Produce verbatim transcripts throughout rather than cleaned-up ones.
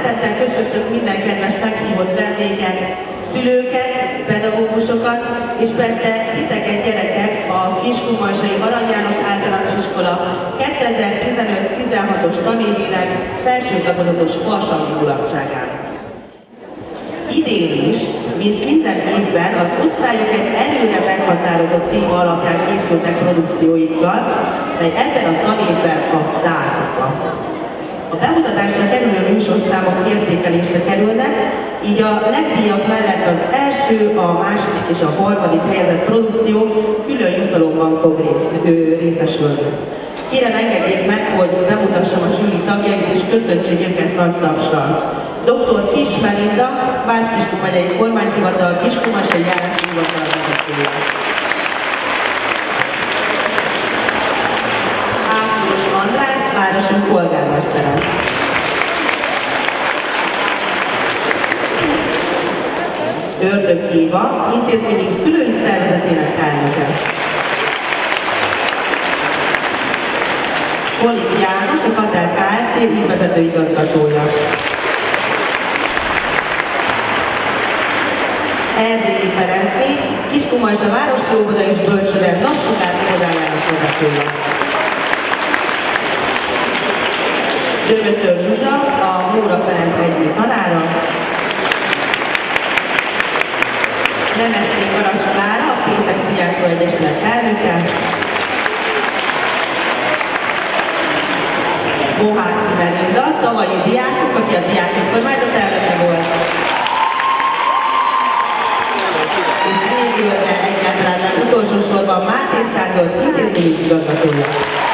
Szeretettel köszöntök minden kedves meghívott vendéget, szülőket, pedagógusokat, és persze titeket gyerekek a Kiskunmalsai Arany János Általános Iskola kétezer-tizenöt tizenhatos tanévének felső tagozatos farsangi mulatságán. Idén is, mint minden évben, az osztályok egy előre meghatározott téma alapján készültek produkcióikkal, mely ebben a tanévben a tárgya. A bemutatásra kerülő műsorszámok értékelésre kerülnek, így a legdíjak mellett az első, a második és a harmadik helyezett produkció külön jutalomban fog rész, ő, részesülni. Kérem, engedjék meg, hogy bemutassam a zsűri tagjait és köszöntsék őket nagy tapsal. doktor Kiss Melinda, Bács-Kiskun megyei kormányhivatal Kiskunmalsai járási hivatal vezetője. Április András, városunk polgármestere. Ördög Éva, intézményünk szülői szervezetének elnöke. Polik János, a Katel Kft. Ügyvezető igazgatója. Erdélyi Ferencné, Kiskunmalsa Városi Óvoda és Bölcsőde napsugár óvodájának vezetője. Dögötör Zsuzsa, a Móra Ferenc egyik tanára. Nemesné Karas Klára, a Fészek Szijjártó Egyesület elnöke. Mohácsi Melinda, tavalyi diákok, aki a diákok kormányzat elnöke volt. És végül, de egyáltalán nem utolsó sorban Máté Sándor, intézményi igazgatója.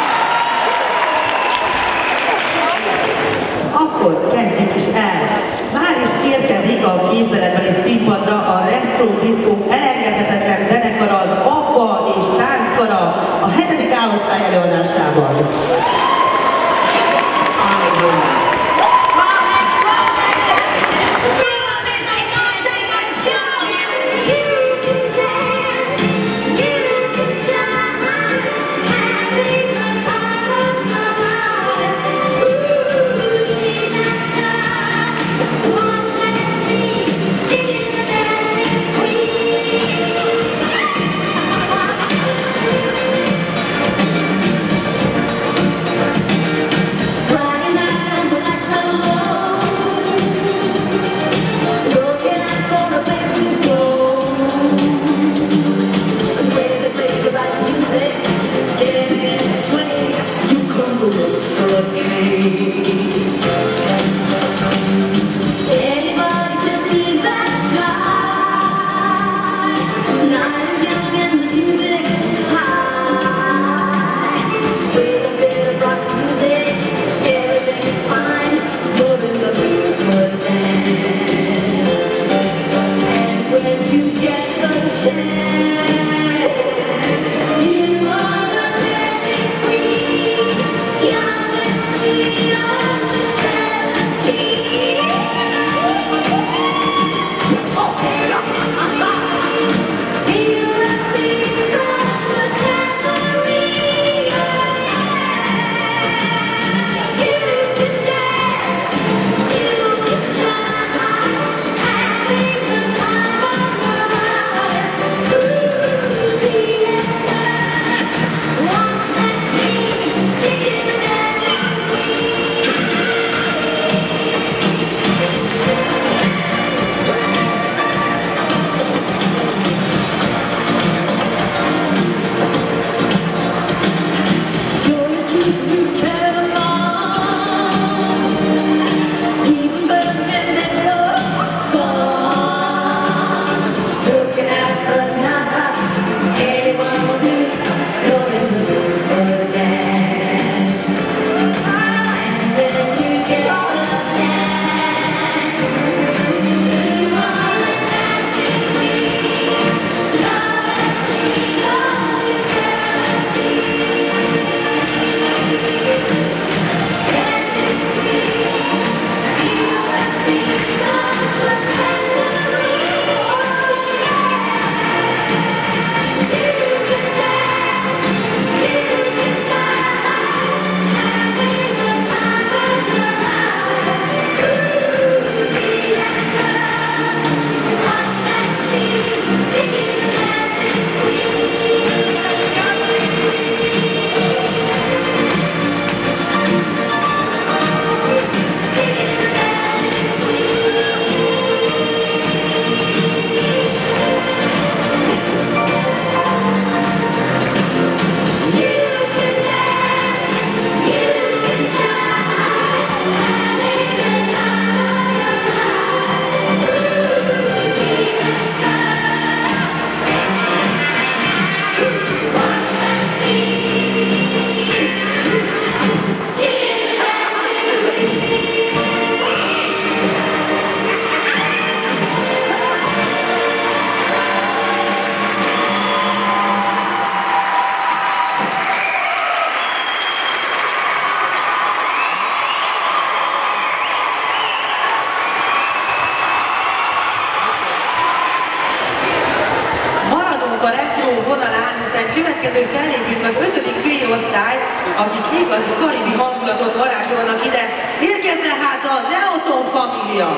Akkor kezdjük is el. Már is érkezik a képzeletbeli színpadra a Retro Disco elengedhetetlen zenekara, az Abba és Tánckara a hetedik A-osztály előadásában. Yeah. következő fellépőnk az ötödik B-osztály, akik igazi karibi hangulatot varázsolnak ide. Érkezzen hát a Neoton Família!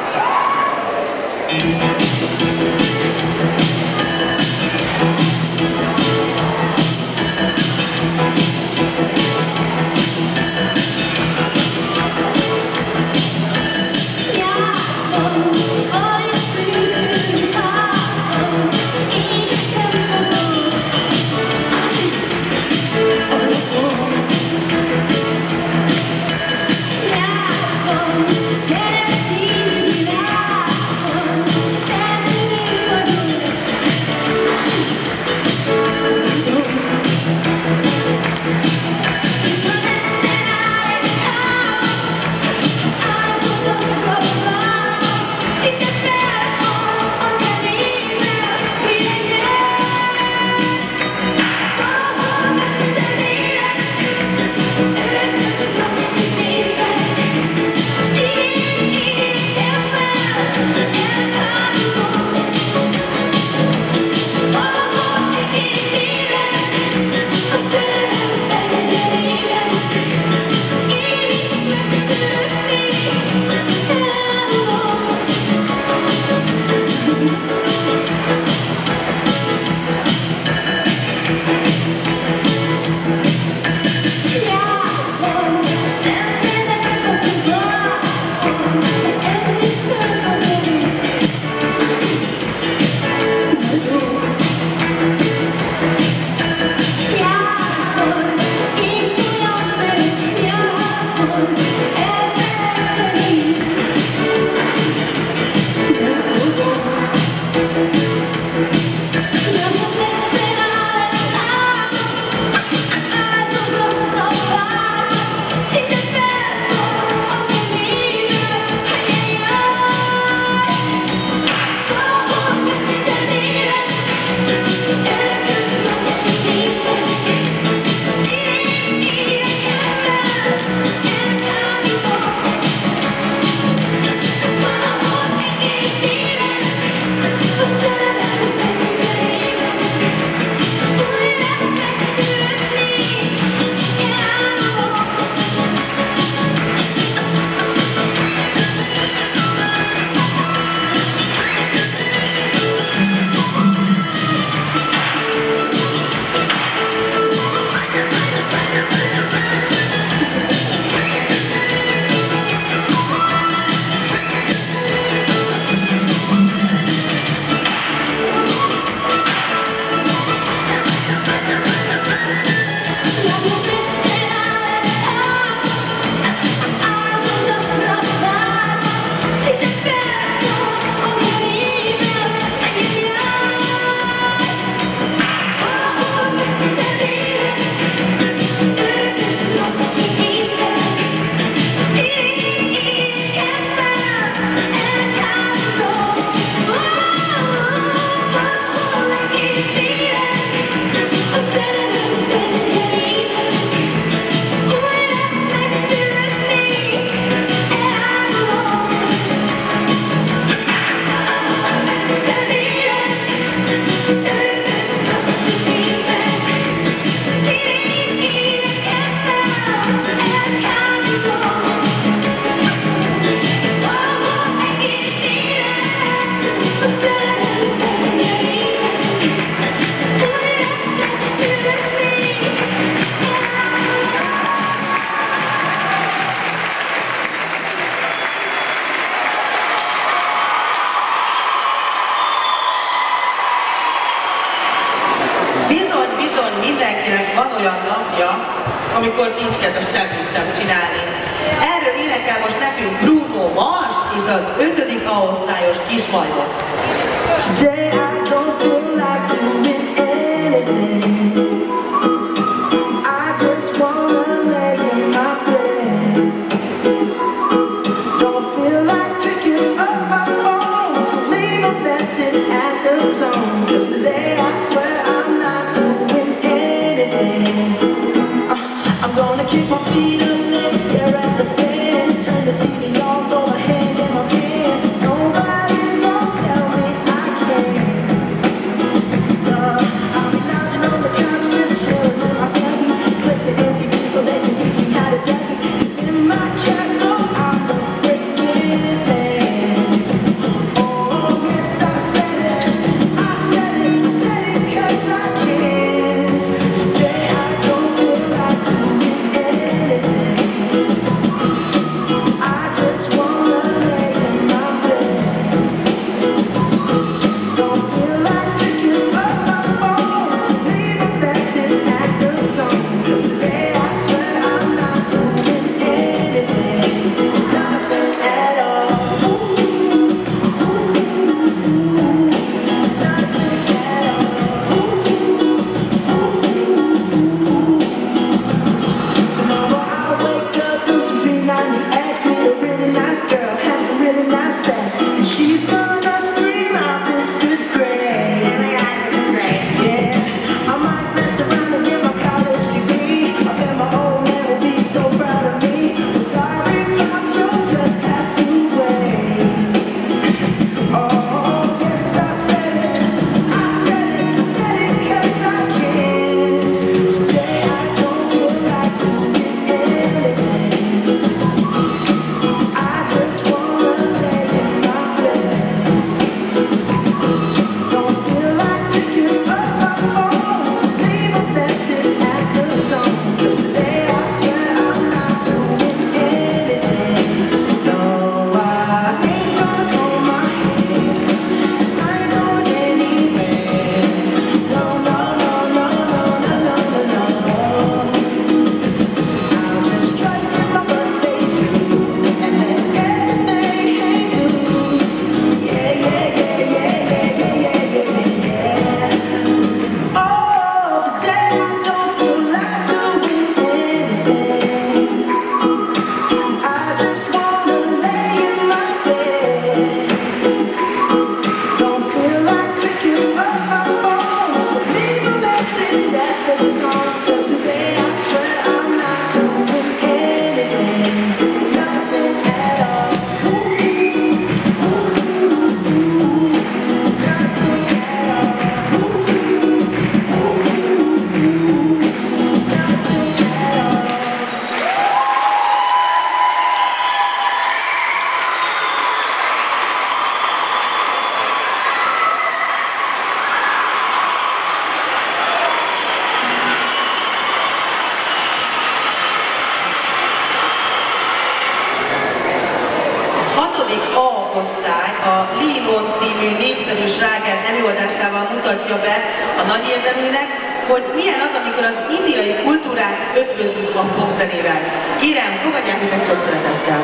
amikor nincs kedves semmit sem csinálni. Erről énekel most nekünk Bruno Mars és az ötödik A-osztályos Kismajor. Today I don't feel like doing anything. I just wanna lay in my bed. Don't feel like picking up my phone, so leave a message at the tone. 'Cause today I swear I'm not doing anything. uh, I'm gonna keep my feet up, let's stare at the fan. Turn the T V on, throw my hand in my pants. Nobody's gonna tell me I can't. hatodik A osztály a Linon című népszerű sláger előadásával mutatja be a nagy érdeműnek, hogy milyen az, amikor az indiai kultúrát ötvözzük a popzenével. Kérem, fogadják őket sok szeretettel!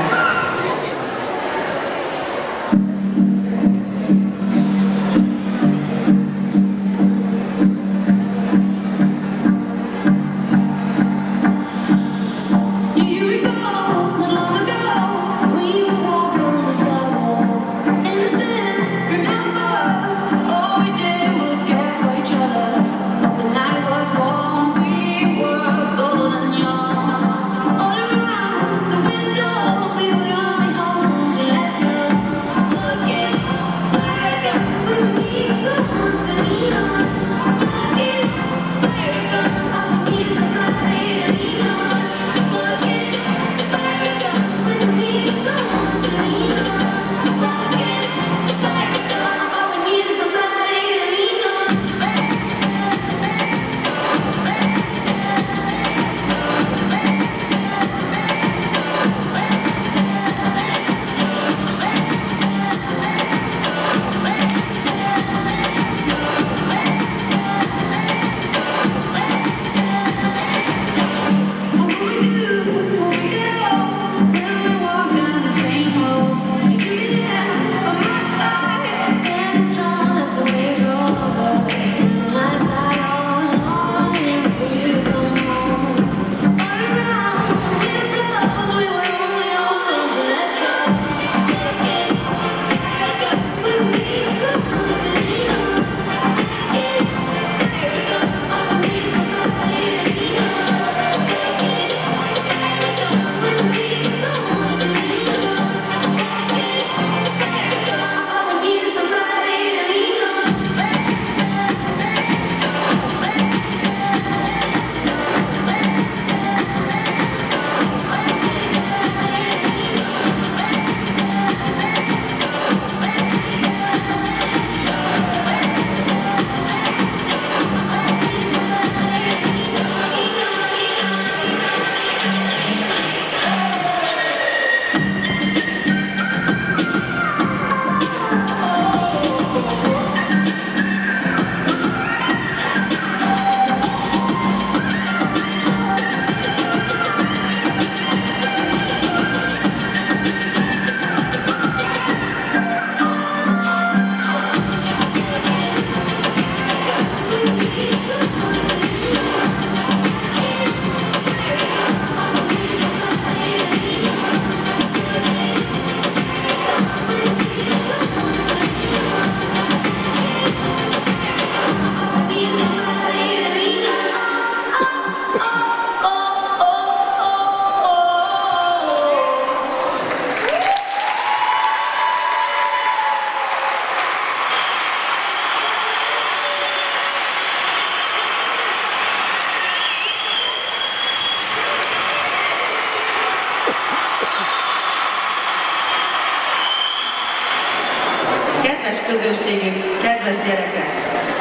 Közönségünk, kedves gyerekek!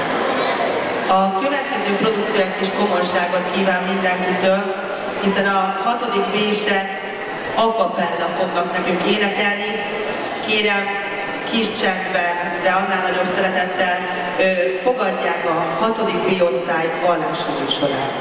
A következő produkció egy kis komolyságot kíván mindenkitől, hiszen a hatodik B-se a cappella fognak nekünk énekelni. Kérem, kis csendben, de annál nagyobb szeretettel fogadják a hatodik B-osztály vallási műsorát.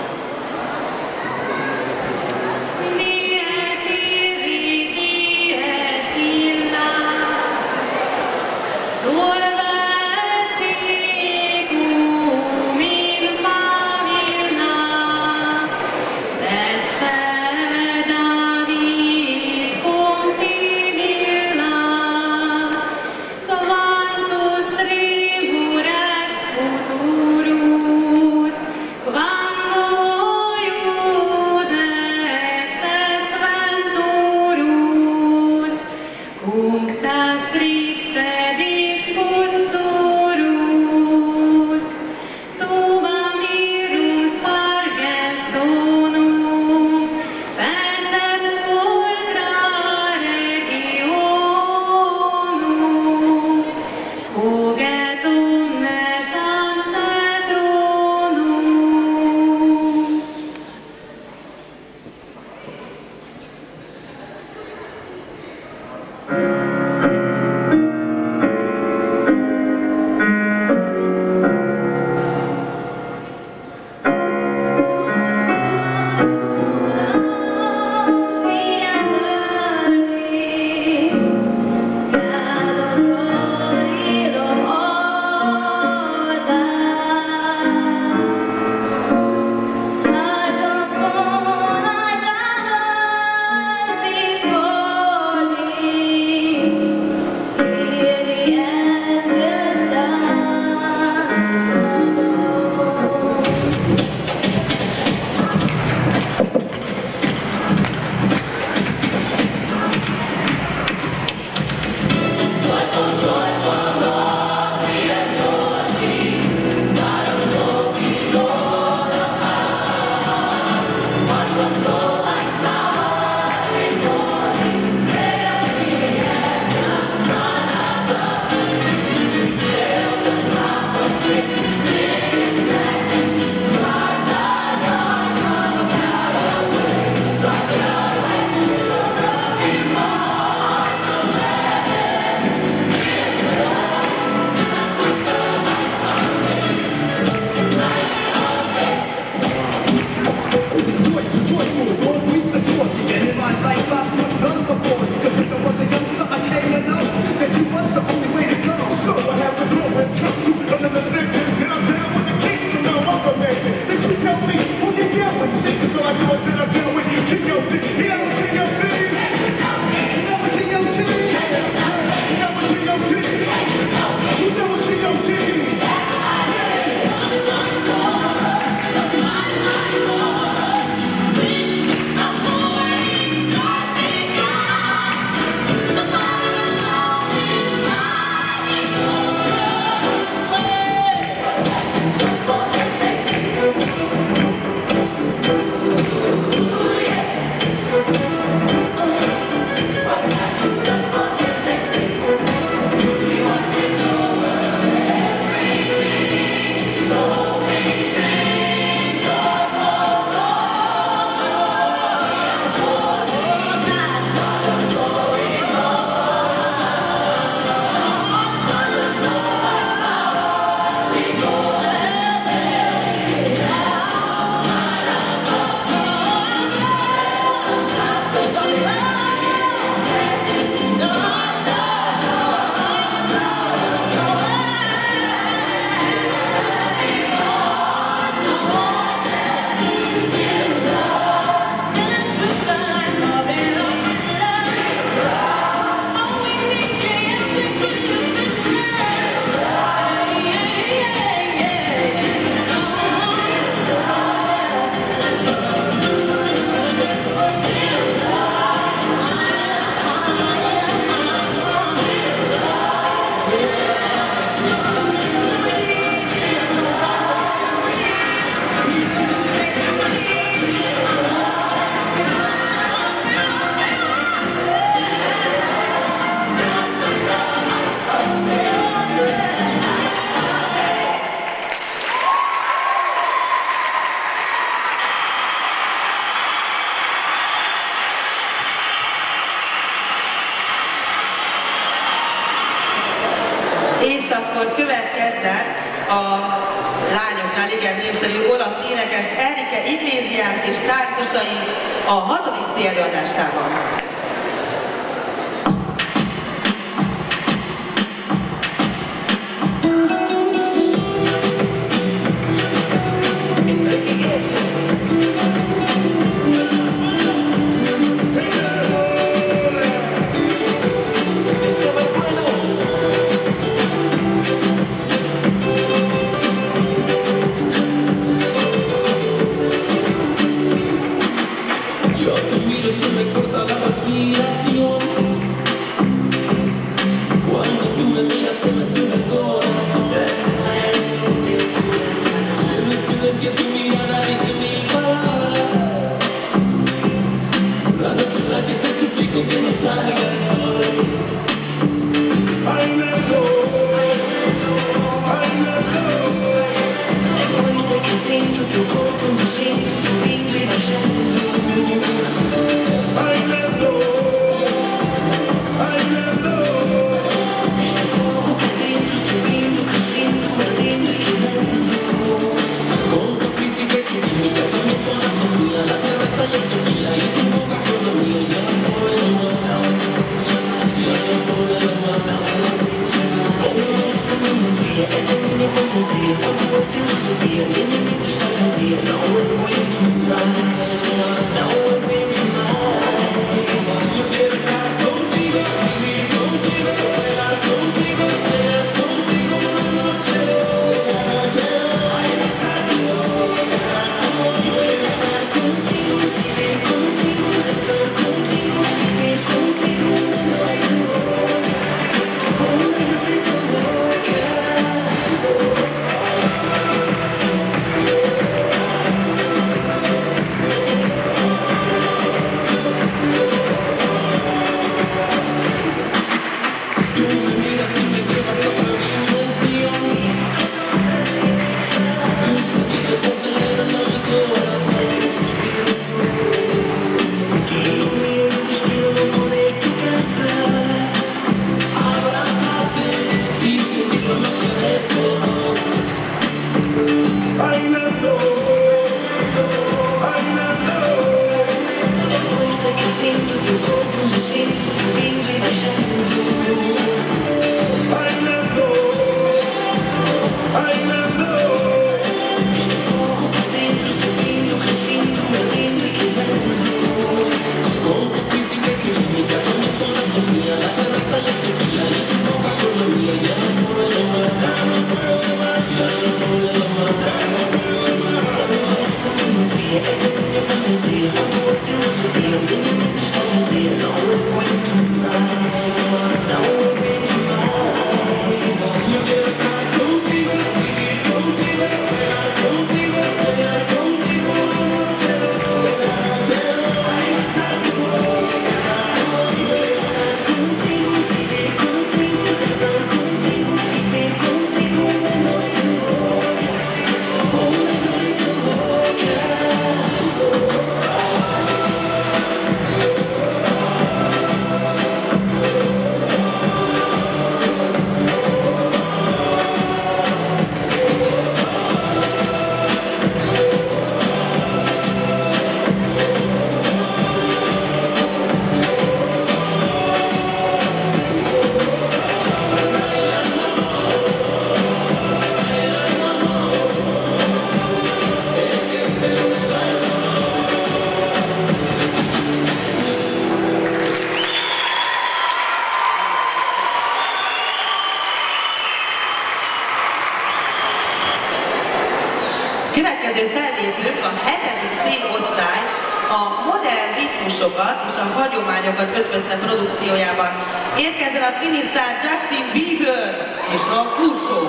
Thank you. akkor következzen a lányoknál igen népszerű olasz énekes Enrique Iglesias és táncosai a hatodik C előadásában. Következő fellépők a hetedik C osztály a modern ritmusokat és a hagyományokat ötvözte produkciójában. Érkezzen a tinisztár Justin Bieber és a Kursó.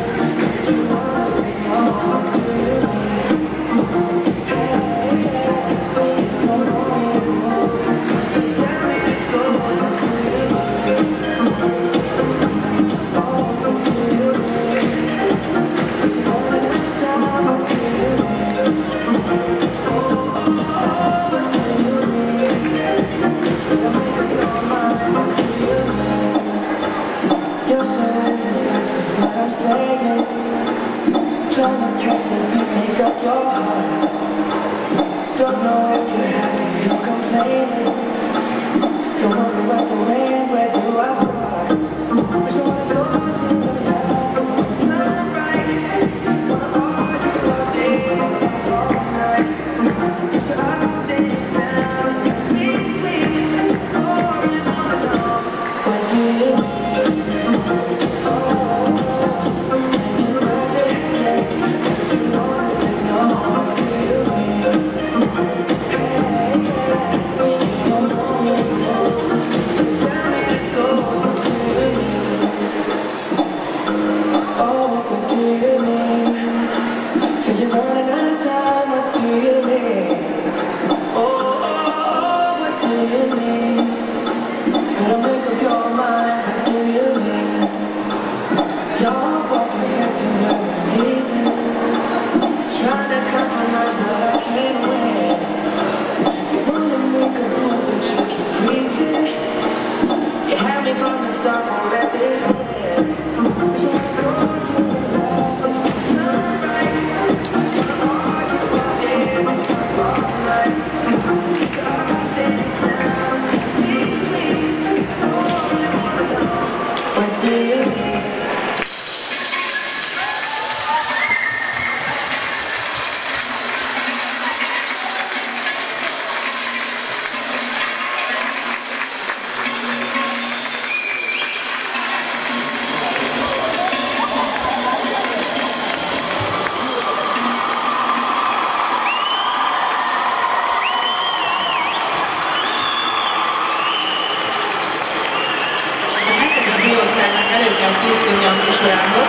Yeah. up your heart. Don't know if you're happy or complaining. Don't know the west or wind, where do I start? First I wanna go to the left, wanna turn right, wanna argue all day, all night. Just up and down, between. Oh, I really wanna know, what do you mean? Készülni a műsorához.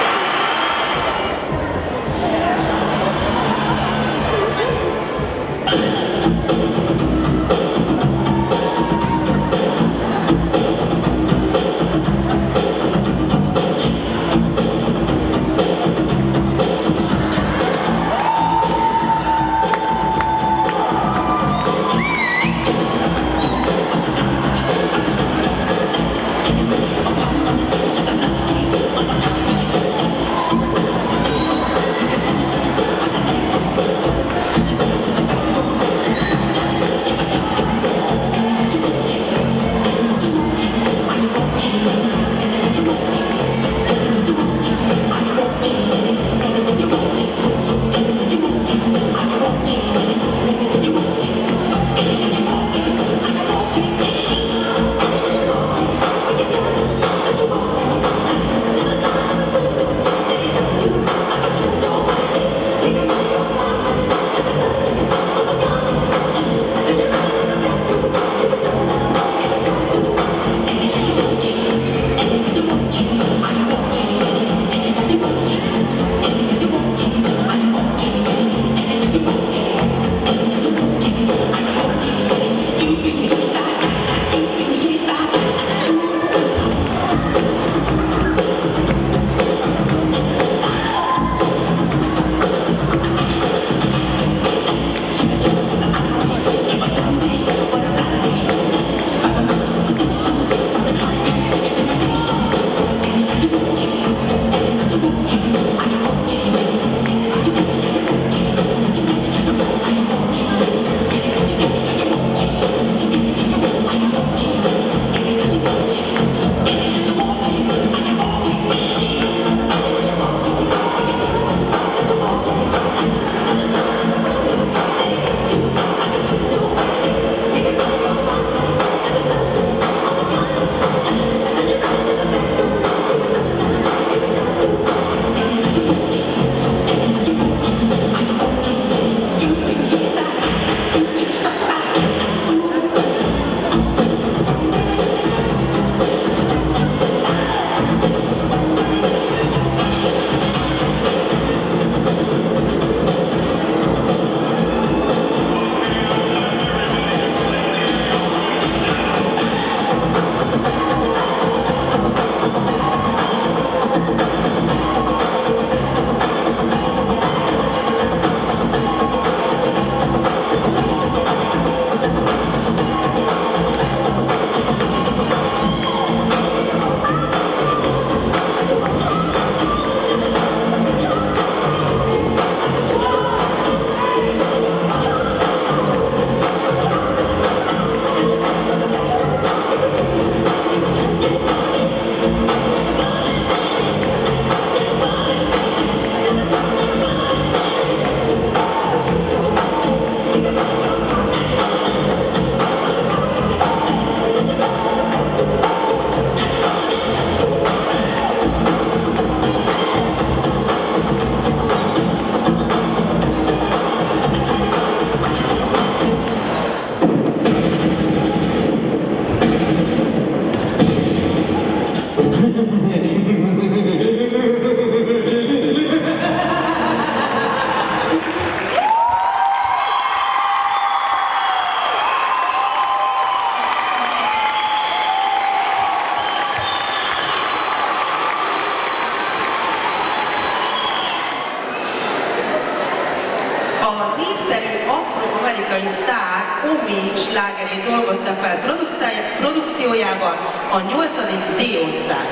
A népszerű afro-amerikai sztár Omi slágerét dolgozta fel produkciójában a nyolcadik D-osztály.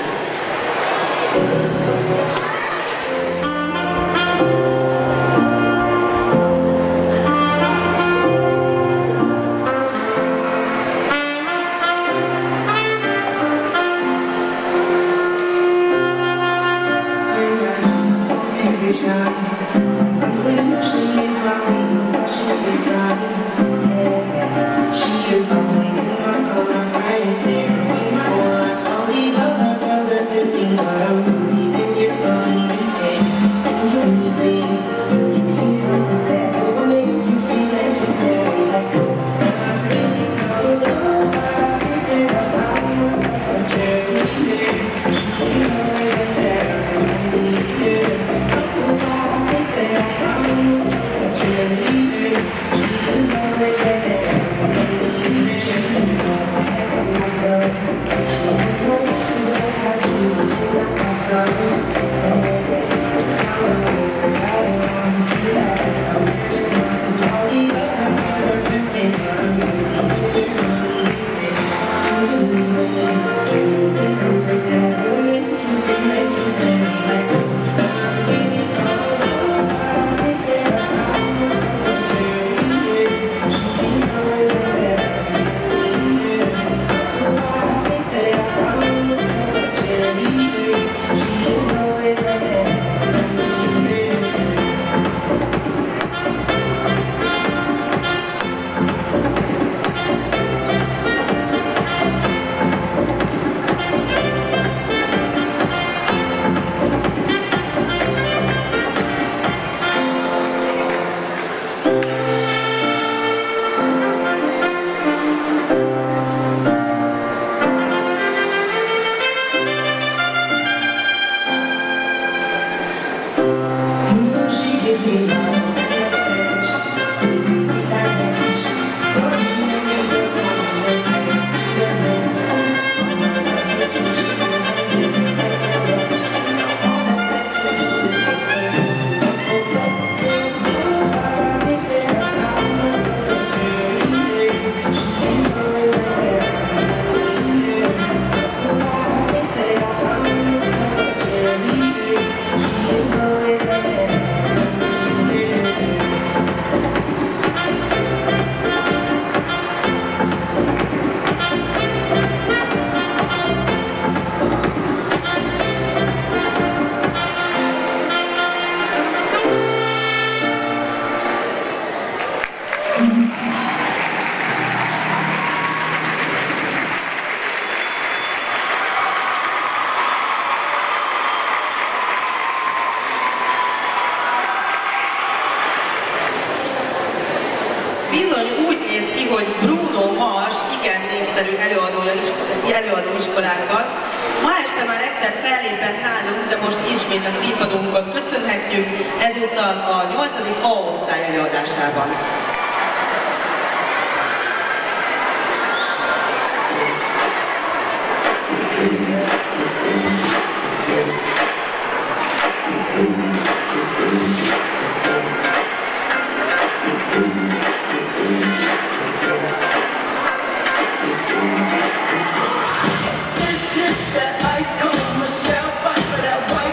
Bizony úgy néz ki, hogy Bruno Mars igen népszerű előadója is, előadóiskolákkal. Ma este már egyszer fellépett nálunk, de most ismét a színpadunkat köszönhetjük, ezúttal a nyolcadik A-osztály előadásában.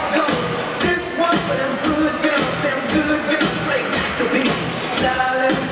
Darling.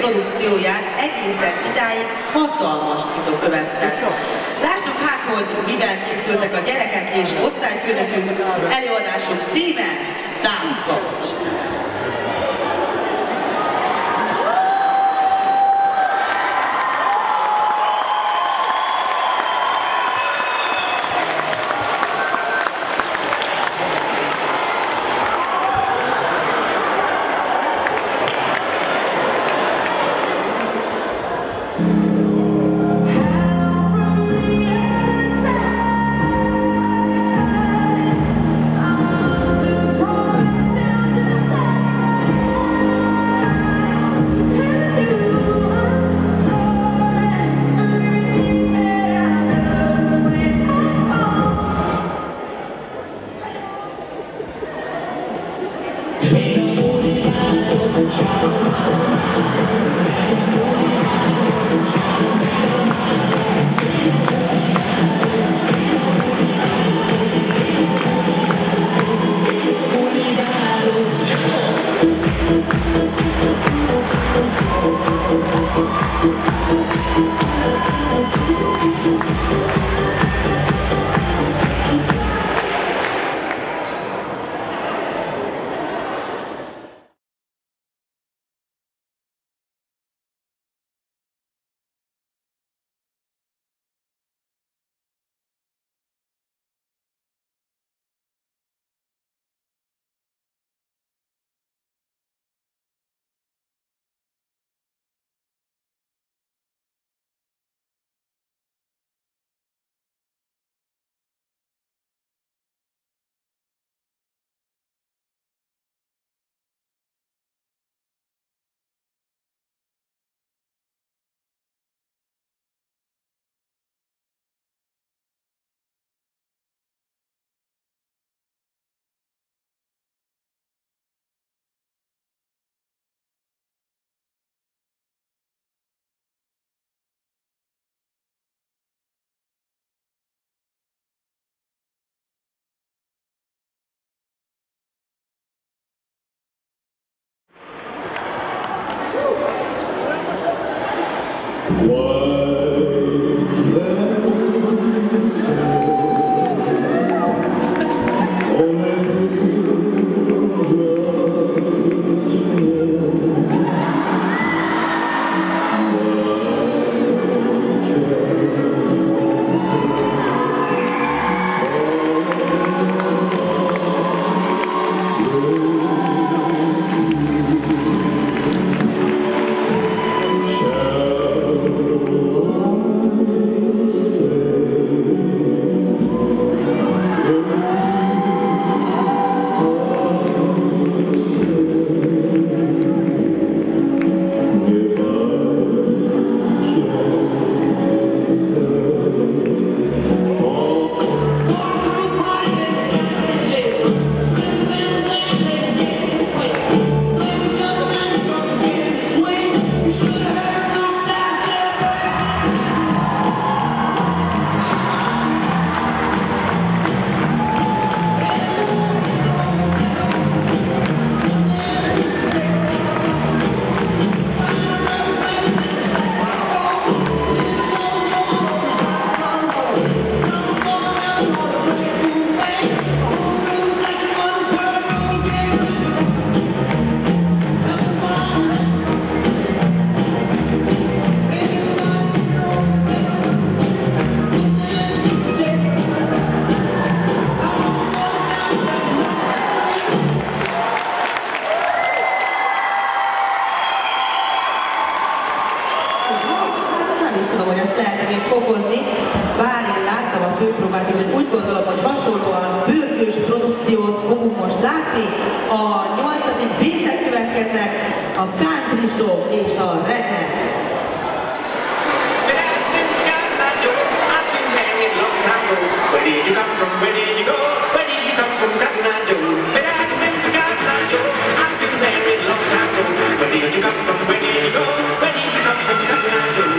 produkcióját egészen idáig hatalmas titok övezte. Lássuk hát, hogy mivel készültek a gyerekek és osztályfőnökünk. Előadásunk címe Távkapcs. fokozni, bár én láttam a főpróbát, úgyhogy úgy gondolom, hogy hasonlóan pörgős produkciót fogunk most látni. A nyolcadik B-sek következnek, a Country Show és a Rednecks. Where did you come from? Where did you go? Where did you come from, Cotton Eye Joe? Where did you come from, Cotton Eye Joe? I've been married a long time ago. Where did you come from? Where did you go? Where did you come from, Cotton Eye Joe?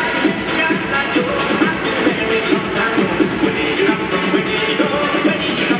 Where did you come from? Where did you go? Where did you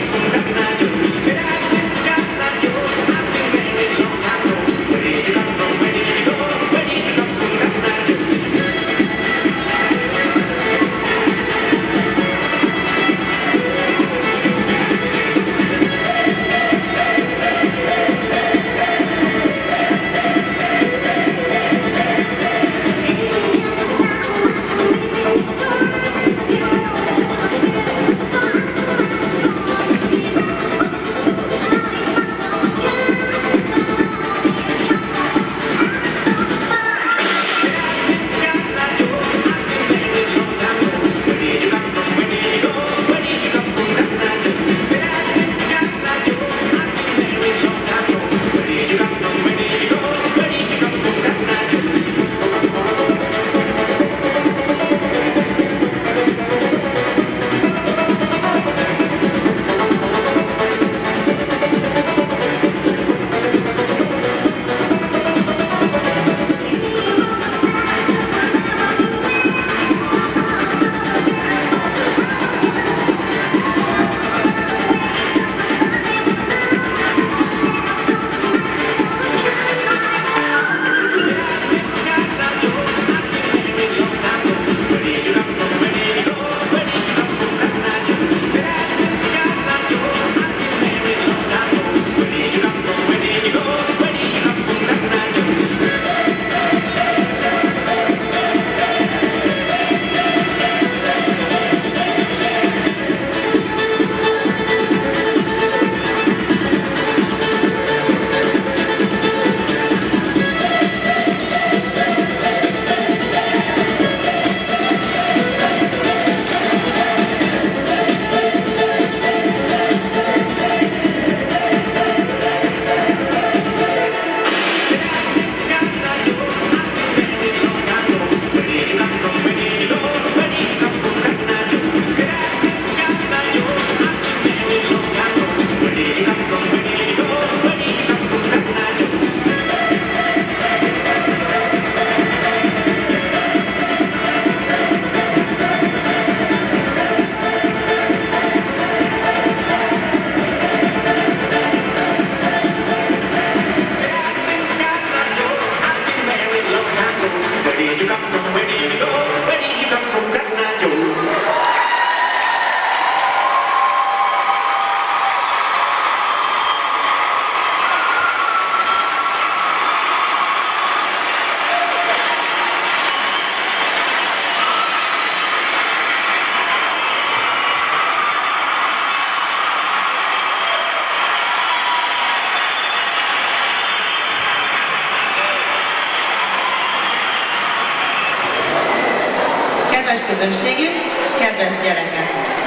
közönségünk, kedves gyerekek!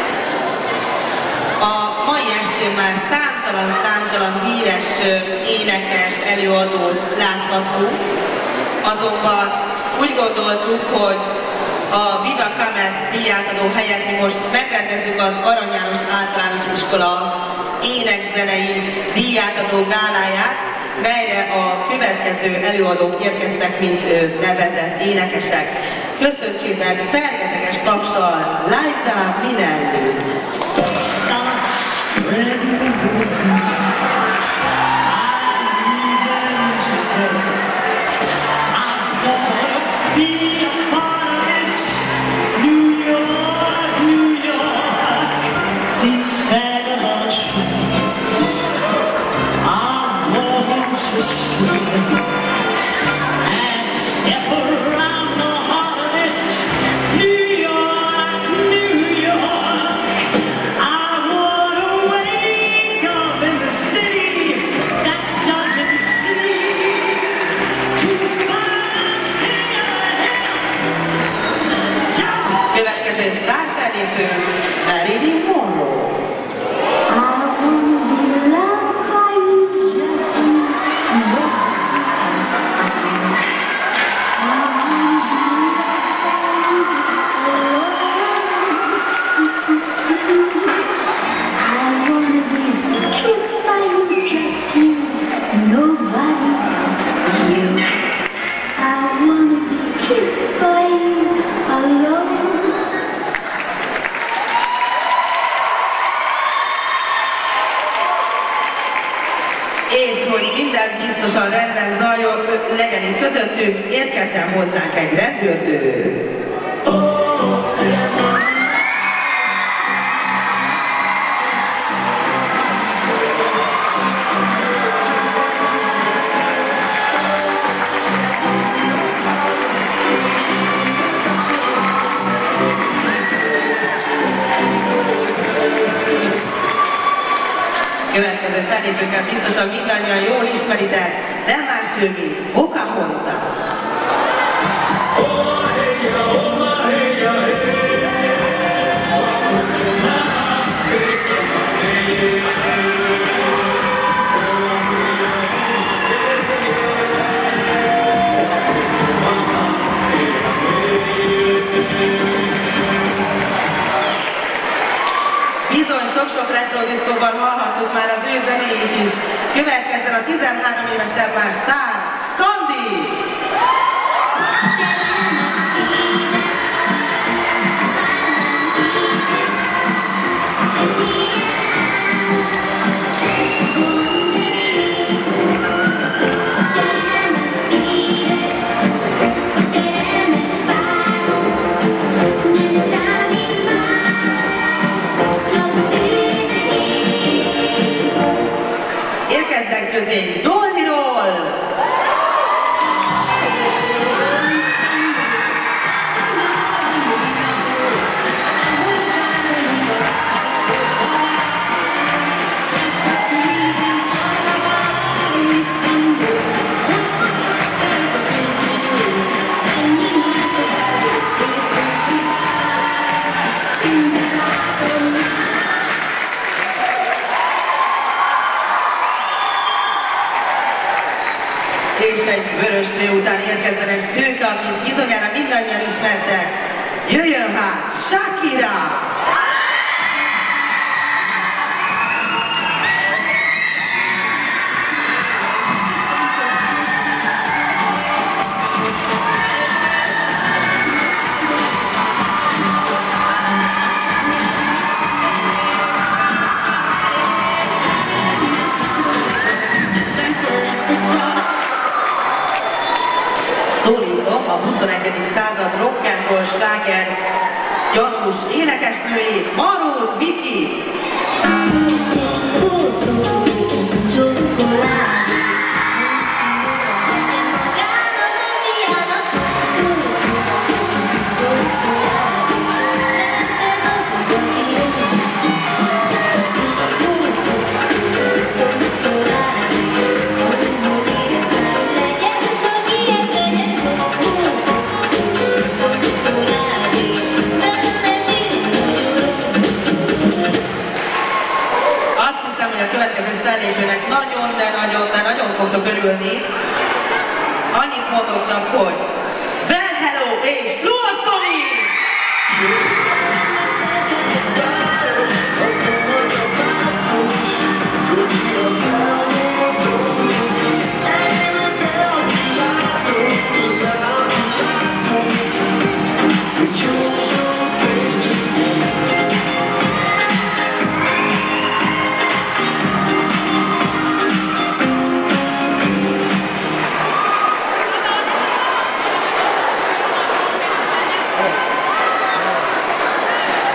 A mai estén már számtalan-számtalan híres énekest, előadót láthattunk, azonban úgy gondoltuk, hogy a Viva Kamet díjátadó helyett mi most megrendezzük az Arany János Általános Iskola énekzenei díjátadó gáláját, melyre a következő előadók érkeztek, mint nevezett énekesek. Köszöntsétek fergeteges tapssal Liza Minnelli! És hogy minden biztosan rendben zajol, legyen itt közöttünk, érkezzen hozzánk egy rendőrdő. Következő fellépőket biztosan mindannyian jól ismeritek, nem más ő, mint Pocahontas. Bizony, sok-sok retro-diszkóban hallhattuk már az ő zenéjét is. Következzen a tizenhárom évesen már sztár, Szandi! Érkezzen közénk Dollyról! És egy vörös nő után érkezzen egy szőke, akit bizonyára mindannyian ismertek. Jöjjön hát, Shakira! Szólítom a huszonegyedik század rock and roll sláger gyanús énekesnőjét, Marót Viki!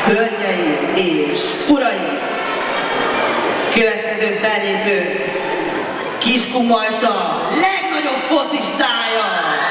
Hölgyeim és uraim! Következő fellépőnk Kiskunmalsa legnagyobb focistája!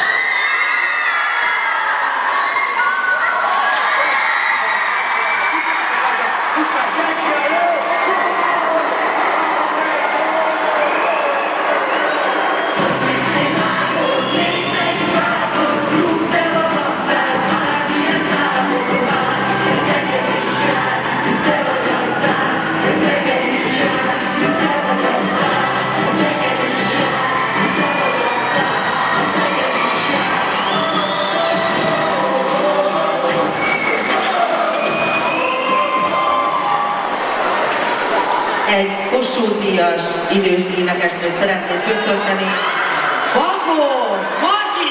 Egy Kossuth-díjas idős énekesnőt szeretnék köszönteni. Vakó Margit!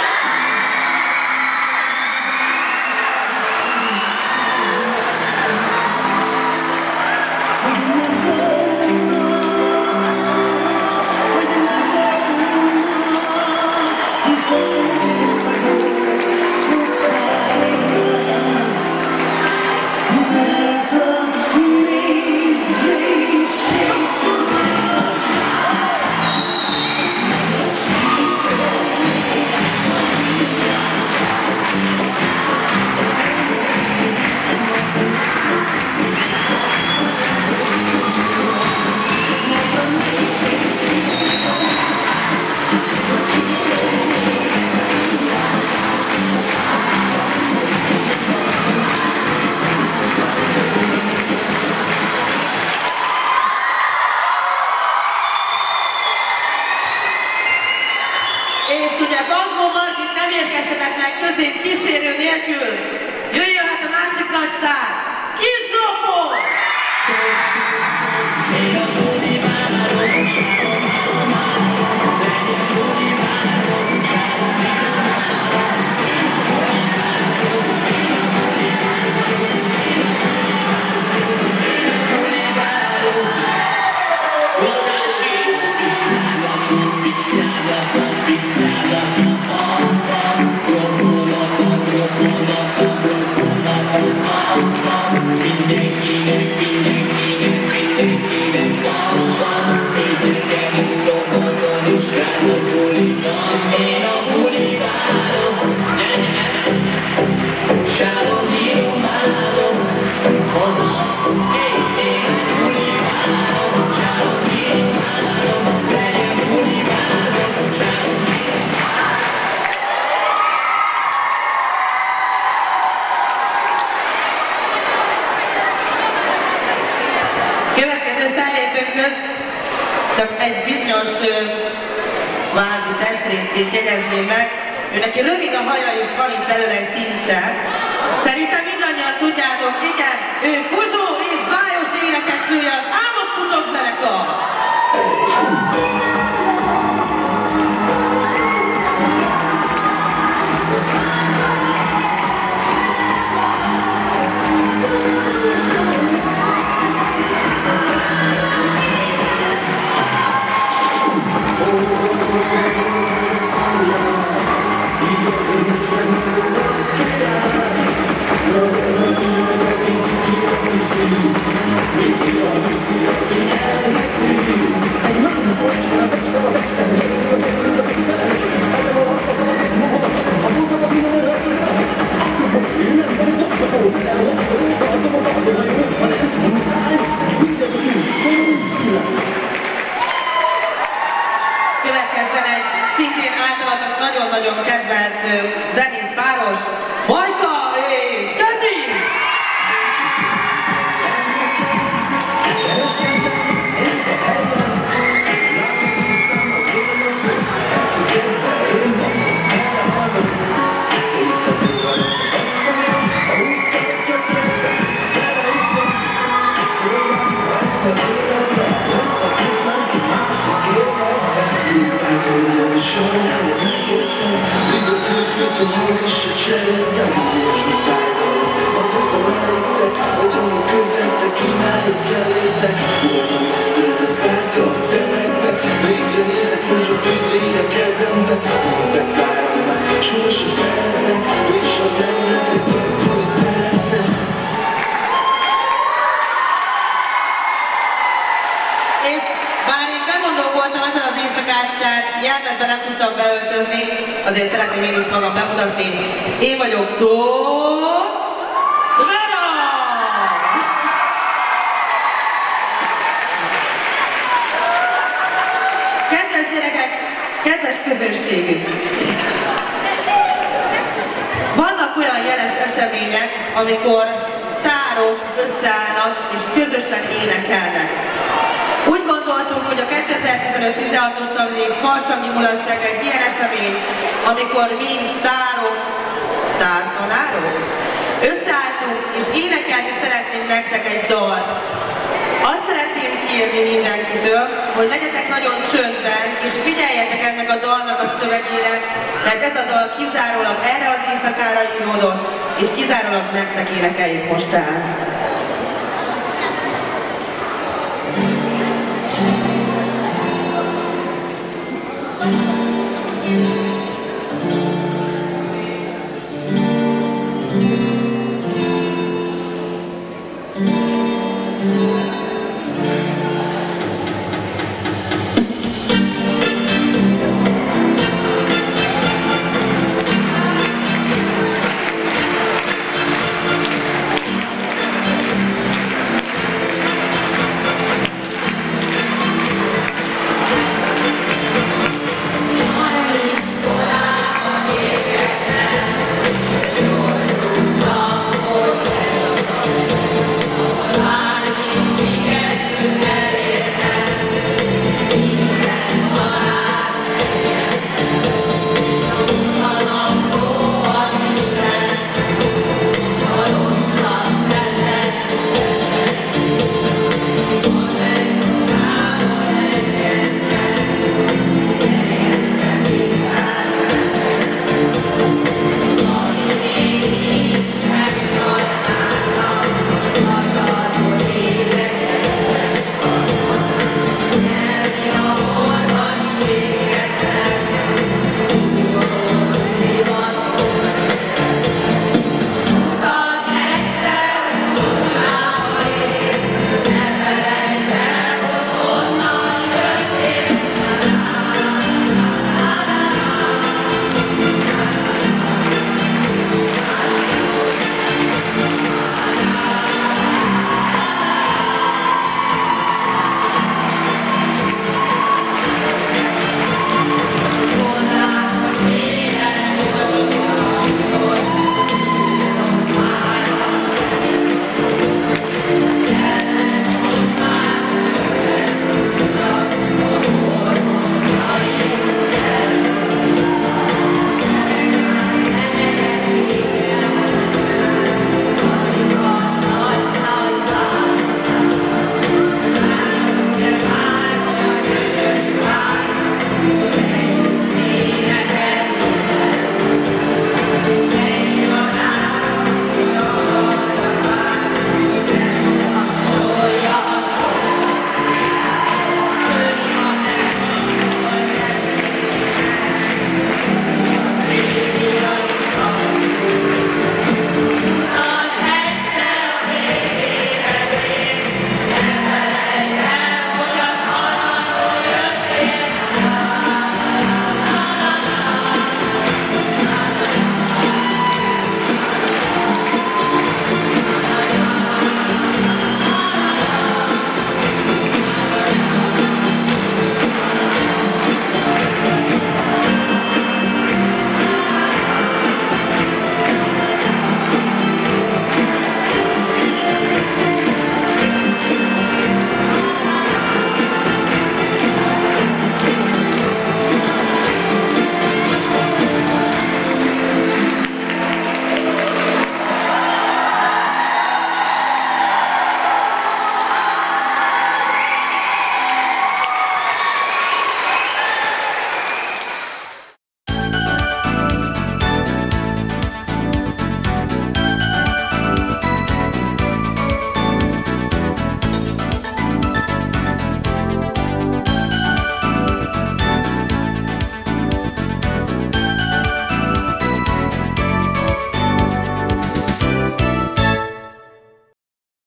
És ugye Vakó Margit nem érkeztetett meg közénk kísérő nélkül. Jöjjön hát a másik nagy sztár, Kis Grófó! Következő fellépőnkhöz csak egy bizonyos vázi testrészét jegyezném meg. Ő neki rövid a haja és van itt elől egy tincse. Szerintem mindannyian tudjátok, igen, ő Kuzsó és bájos énekesnője az Álmodfutók zenekar. Következzen egy szintén általatok nagyon-nagyon kedvelt zenész páros, Majka és Keti! ebben nem tudtam beöltözni, azért szeretném én is magam bemutatni. Én vagyok Tóth Vera! Kedves gyerekek, kedves közönségünk! Vannak olyan jeles események, amikor sztárok összeállnak és közösen énekelnek. Úgy gondoltuk, hogy a kétezer-tizenöt tizenhatos tavaszi Farsangi Mulatság egy ilyen esemény, amikor mi sztárok, sztártanárok, összeálltunk és énekelni szeretnénk nektek egy dalt. Azt szeretném kérni mindenkitől, hogy legyetek nagyon csöndben, és figyeljetek ennek a dalnak a szövegére, mert ez a dal kizárólag erre az éjszakára íródott, és kizárólag nektek énekeljük most el.